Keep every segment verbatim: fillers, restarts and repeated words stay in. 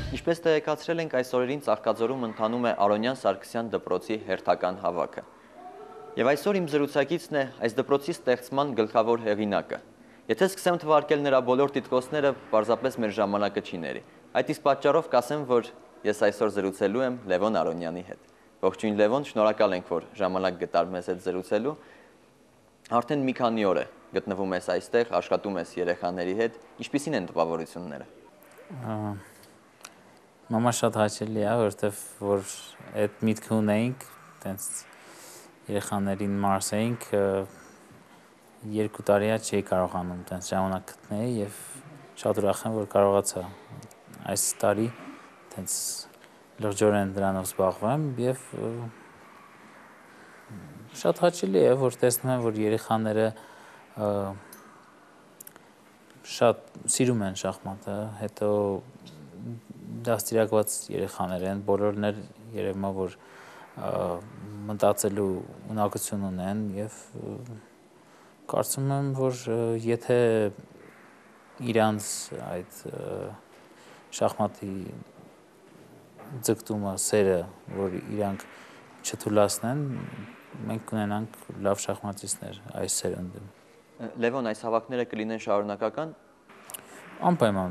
Ինչպես տեղեկացրել ենք, այս օրերին Ծաղկաձորում ընթանում է Արոնյան Սարգսյան դպրոցի հերթական հավաքը։ Եվ այսօր իմ զրուցակիցն է այս դպրոցի ստեղծման գլխավոր հեղինակը։ Եթե սկսեմ թվարկել նրա բոլոր տիտղոսները, պարզապես մեր ժամանակը չի ների։ Այդ իսկ պատճառով կասեմ, որ ես այսօր զրուցելու եմ Լևոն Արոնյանի հետ։ Ողջույն Լևոն, շնորհակալ ենք, որ ժամանակ գտար մեզ հետ զրուցելու։ Արդեն մի քանի օր է գտնվում ես այստեղ, աշխատում ես երեխաների հետ, ինչպիսին են տպավորությունները։ Մամա շատ հաճելի է, որովհետև որ այդ միտքը ունեինք, տենց երեխաներին մարսեինք, երկու տարի է չէի կարողանում տենց ժամանակ գտնել եւ շատ ուրախ եմ, որ կարողացա այս տարի տենց լրջորեն դրանով զբաղվեմ եւ շատ հաճելի է, որ տեսնում եմ, որ երեխաները շատ սիրում են շախմատը, հետո դաստիարակված երեխաներ են, բոլորն էլ երևում է, որ մտածելու ունակություն ունեն եւ կարծում եմ, որ եթե իրանց այդ շախմատի ձգտումը, սերը, որ իրանք չթուլացնեն, մենք կունենանք լավ շախմատիստներ այս սերնդում։ Լևոն, այս հավաքները կլինեն շարունակական։ Անպայման,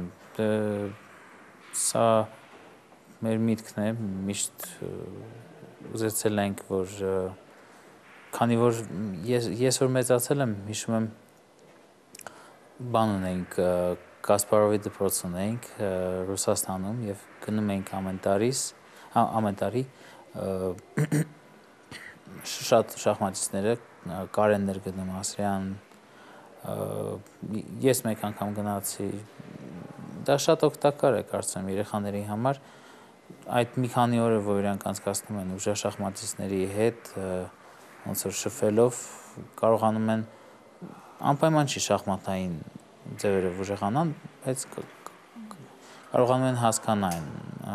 սա մեր միտքն է, միշտ ուզեցել ենք, որ քանի որ ես, ես որ մեծացել եմ, հիշում եմ բան ունեինք, Կասպարովի դպրոց ունեինք Ռուսաստանում եւ գնում էինք ամեն տարի, ամեն տարի շատ շախմատիստները, Կարեններ գնում, Ասրյան, ես մեկ անգամ գնացի, դա շատ օգտակար է կարծում երեխաների համար, այդ մի քանի օրը, որ իրանք անցկացնում են ուժեղ շախմատիստների հետ, ոնց որ շփվելով կարողանում են անպայման չի շախմատային ձևերով ուժեղանան, բայց կարողանում են հասկանալ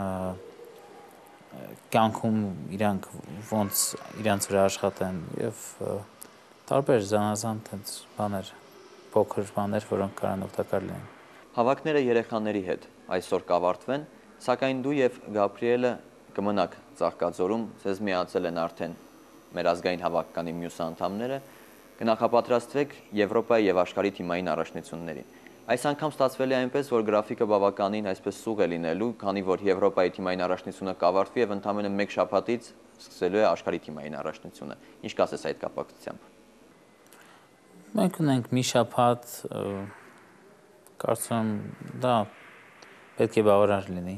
կյանքում իրանք ոնց իրանց վրա աշխատեն եւ տարբեր զանազան տենց բաներ, փոքր բաներ, որոնք կարան օգտակար լինեն։ Հավաքները երեխաների հետ այսօր կավարտվեն, սակայն դու եւ Գաբրիելը կմնաք Ծաղկաձորում, ձեզ միացել են արդեն մեր ազգային հավաքականի մյուս անդամները, կնախապատրաստվեք Եվրոպայի եւ աշխարհի թիմային առաջնություններին։ Այս անգամ ստացվել է այնպես, որ գրաֆիկը բավականին այսպես սուղ է լինելու, քանի որ Եվրոպայի թիմային առաջնությունը կավարտվի եւ ընդամենը մեկ շաբաթից սկսելու է աշխարհի թիմային առաջնությունը։ Ինչ կասես այդ կապակցությամբ։ Մենք ունենք մի շաբաթ, կարծում դա պետք է բավարար լինի։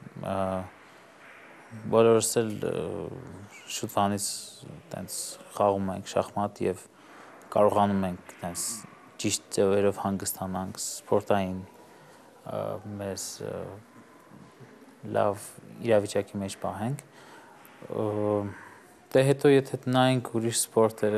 Բոլորս էլ շուտվանից տենց խաղում ենք շախմատ եւ կարողանում ենք տենց ճիշտ ձևերով հանգստանանք, սպորտային մեզ լավ իրավիճակի մեջ պահենք։ Դե հետո եթե նայենք ուրիշ սպորտերը,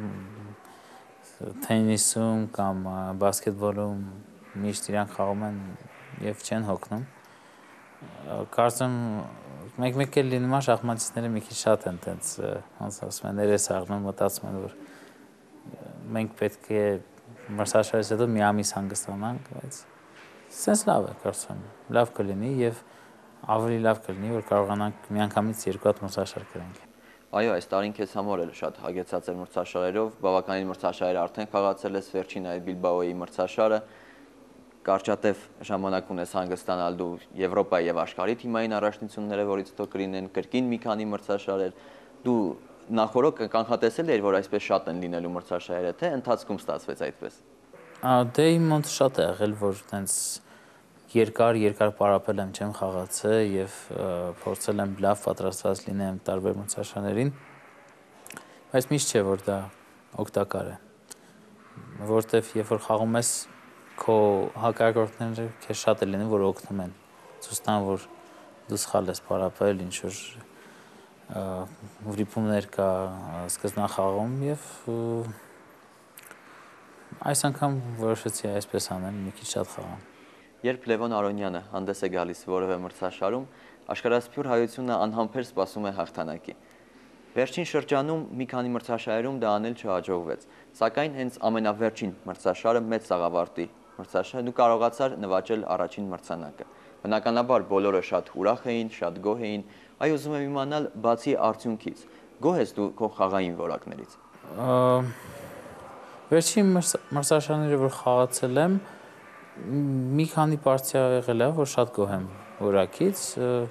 թենիսում կամ բասկետբոլում միշտ իրանք խաղում են եւ չեն հոգնում։ Կարծում մեկ-մեկ էլ լինում է շախմատիստները մի քիչ շատ են տենց, ոնց ասում են, ներես աղնում, մտածում են, որ մենք պետք է մրցաշարից հետո մի ամիս հանգստանանք, բայց սենց լավ է, կարծում, լավ կլինի եւ ավելի լավ կլինի, որ կարողանանք միանգամից երկու հատ մրցաշար կրենք։ Այո, այս տարին քեզ համար էլ շատ հագեցած էր մրցաշարերով, բավականին մրցաշարեր արդեն խաղացել ես, վերջին այդ Բիլբաոյի մրցաշարը, կարճատև ժամանակ ունես հանգստանալ դու Եվրոպայի եւ աշխարհի թիմային առաջնությունները, որից հետո կլինեն կրկին մի քանի մրցաշարեր, դու նախորոք կանխատեսել էիր, որ այսպես շատ են լինելու մրցաշարերը, թե ընթացքում ստացվեց այդպես։ Դե իմ մոտ շատ է եղել, որ տենց երկար երկար պարապել եմ, չեմ խաղացել եւ փորձել եմ լավ պատրաստված լինեմ տարբեր մրցաշարերին, բայց միշտ չէ, որ դա օգտակար է, որտեվ երբ որ խաղում ես, քո հակառակորդները քեզ շատ է լինում, որ օգնում են, ցույց տան, որ դու սխալ ես պարապել, ինչ որ վրիպումներ կա սկզբնախաղում եւ այս անգամ որոշեցի այսպես անեմ, մի քիչ շատ խաղամ։ Երբ Լևոն Արոնյանը հանդես է գալիս որևէ մրցաշարում, աշխարհասփյուր հայությունը անհամբեր սպասում է հաղթանակի։ Վերջին շրջանում մի քանի մրցաշարերում դա անել չհաջողվեց, սակայն հենց ամենավերջին մրցաշարը մեծ սաղավարտի մրցաշար, դու կարողացար նվաճել առաջին մրցանակը։ Բնականաբար բոլորը շատ ուրախ էին, շատ գոհ էին, այ ուզում եմ իմանալ բացի արդյունքից, գոհ ես դու քո խաղային որակներից։ Վերջին մրցաշարները, որ խաղացել եմ, մի քանի պարտիա եղել է, որ շատ գոհ եմ որակից։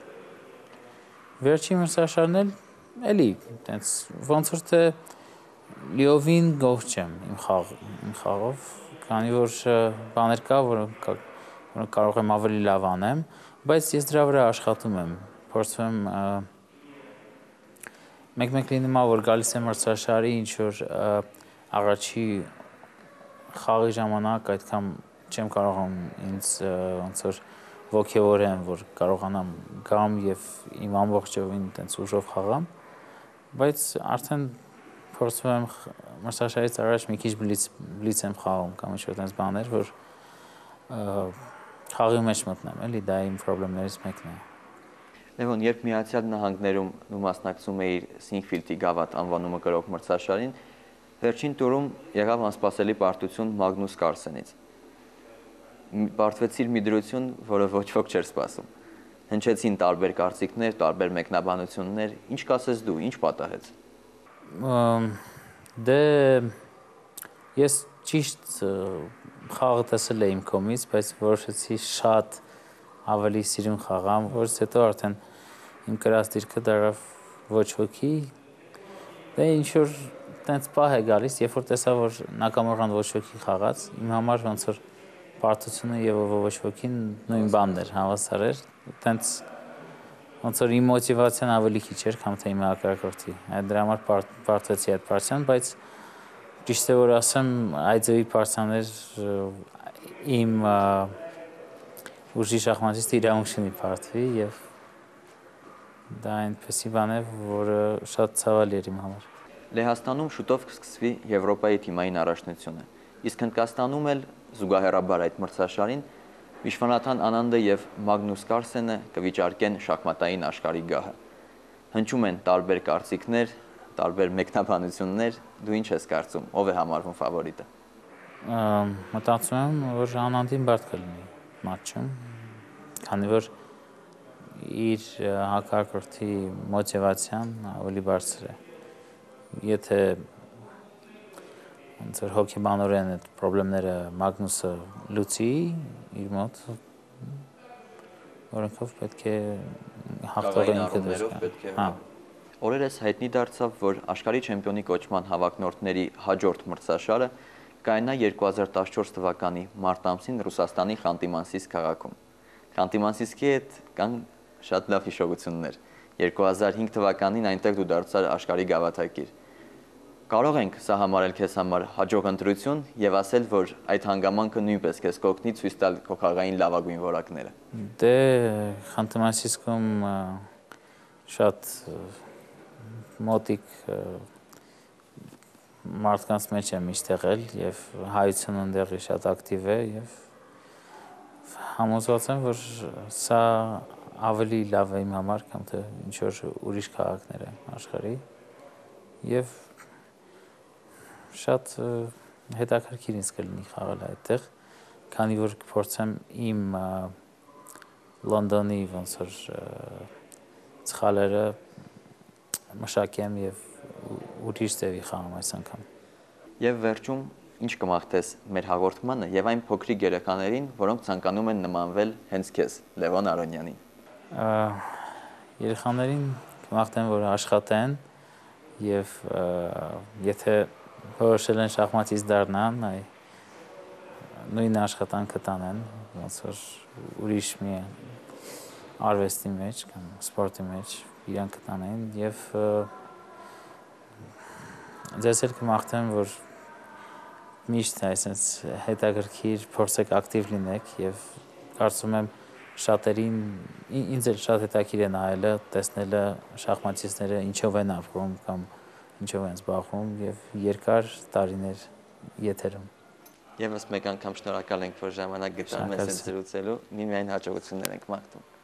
Վերջին մրցաշարն էլ էլի, տենց ոնց որ թե լիովին գոհ չեմ իմ խաղ, իմ խաղով, քանի որ բաներ կա, որոնք որոնք կարող եմ ավելի լավ անեմ, բայց ես դրա վրա աշխատում եմ, փորձում եմ մեկ-մեկ լինում է, որ գալիս եմ մրցաշարի, ինչ որ առաջի խաղի ժամանակ այդքան չեմ կարողանում ինձ ոնց որ ոգևորեմ, որ կարողանամ գամ եւ իմ ամբողջովին տենց ուժով խաղամ, բայց արդեն փորձում եմ մրցաշարից առաջ մի քիչ բլից եմ խաղում կամ ինչ-որ տենց բաներ, որ խաղի մեջ մտնեմ, էլի դա իմ խնդիրներից մեկն է։ Լևոն, երբ Միացյալ Նահանգներում դու մասնակցում էիր Սինքֆիլդի գավաթ անվանումը կրող մրցաշարին, վերջին տուրում եղավ անսպասելի պարտություն Մագնուս Կարլսենից։ Պարտվեցիր մի դրություն, որը ոչ ոք չէր սպասում։ Հնչեցին տարբեր կարծիքներ, տարբեր մեկնաբանություններ, ինչ կասես դու, ինչ պատահեց։ Դե ես ճիշտ խաղը տեսել էի իմ կողմից, բայց որոշեցի շատ ավելի սիրուն խաղամ, որից հետո արդեն իմ կրած դիրքը դարավ ոչ ոքի։ Դե ինչ որ տենց պահ է գալիս, երբ որ տեսա, որ նակամորղան ոչ ոքի խաղաց, իմ համար ոնց որ պարտությունը եւ ոչ ոքին նույն բանն էր, հավասար էր, տենց ոնց որ իմ մոտիվացիան ավելի քիչ էր, քան թե իմ հակառակորդի։ Այդ դրա համար պարտվեցի այդ պարտիան, բայց ճիշտ է որ ասեմ, այդ ձևի պարտիաներ իմ ուժի շախմատիստը իրավունք չունի պարտվի եւ դա այնպեսի բան է, որը շատ ցավալի էր իմ համար։ Լեհաստանում շուտով կսկսվի Եվրոպայի թիմային առաջնությունը, իսկ Հնդկաստանում էլ զուգահեռաբար այդ մրցաշարին Վիշվանաթան Անանդը եւ Մագնուս Կարլսենը կվիճարկեն շախմատային աշխարհի գահը։ Հնչում են տարբեր կարծիքներ, տարբեր մեկնաբանություններ, դու ինչ ես կարծում, ով է համարվում ֆավորիտը։ Մտածում եմ, որ Անանդին բարդ կլինի մատչում, քանի որ իր հակառակորդի մոտիվացիան ավելի բարձր է։ Եթե ոնց որ հոգեբանորեն այդ խնդիրները Մագնուսը լուծի իր մոտ, որոնքով պետք է հաղթողը ինքը դժգա։ Հա։ Օրերս հայտնի դարձավ, որ աշխարհի չեմպիոնի կոչման հավակնորդների հաջորդ մրցաշարը կայանա երկու հազար տասնչորս թվականի մարտ ամսին Ռուսաստանի Խանտի-Մանսիսկ քաղաքում։ Խանտի-Մանսիսկի հետ կան շատ լավ հիշողություններ։ երկու հազար հինգ թվականին այնտեղ դու դարձար աշխարհի գավաթակիր։ Կարող ենք սա համարել քեզ համար հաջող ընտրություն եւ ասել, որ այդ հանգամանքը նույնպես քեզ կօգնի ցույց տալ քո խաղային լավագույն որակները։ Դե Խանտի-Մանսիսկում շատ մոտիկ մարդկանց մեջ եմ միշտ եղել եւ հայությունը ընդեղի շատ ակտիվ է եւ համոզված եմ, որ սա ավելի լավ է իմ համար, քան թե ինչ որ ուրիշ քաղաքներ են աշխարհի եւ շատ հետաքրքիր ինձ կլինի խաղալ այդտեղ, քանի որ կփորձեմ իմ Լոնդոնի ոնց որ ծխալերը մշակեմ եւ ուրիշ ձևի խաղամ այս անգամ։ Եվ վերջում ինչ կմաղթես մեր հաղորդմանը եւ այն փոքրիկ երեխաներին, որոնք ցանկանում են նմանվել հենց քեզ, Լևոն Արոնյանին։ Երեխաներին կմաղթեմ, որ աշխատեն եւ եթե որոշել են շախմատից դառնան, այ նույն աշխատանքը տանեն, ոնց որ ուրիշ մի արվեստի մեջ կամ սպորտի մեջ իրանք տանեն եւ ձեզ էլ կմաղթեմ, որ միշտ այսպես հետաքրքիր փորձեք ակտիվ լինեք եւ կարծում եմ շատերին ինձ էլ շատ հետաքրքիր է նայելը, տեսնելը շախմատիստները ինչով են ապրում կամ ինչով են զբաղվում եւ երկար տարիներ եթերում։ Եվս մեկ անգամ շնորհակալ ենք, որ ժամանակ գտան մեզ հետ զրուցելու։ Միմիայն հաջողություններ ենք մաղթում։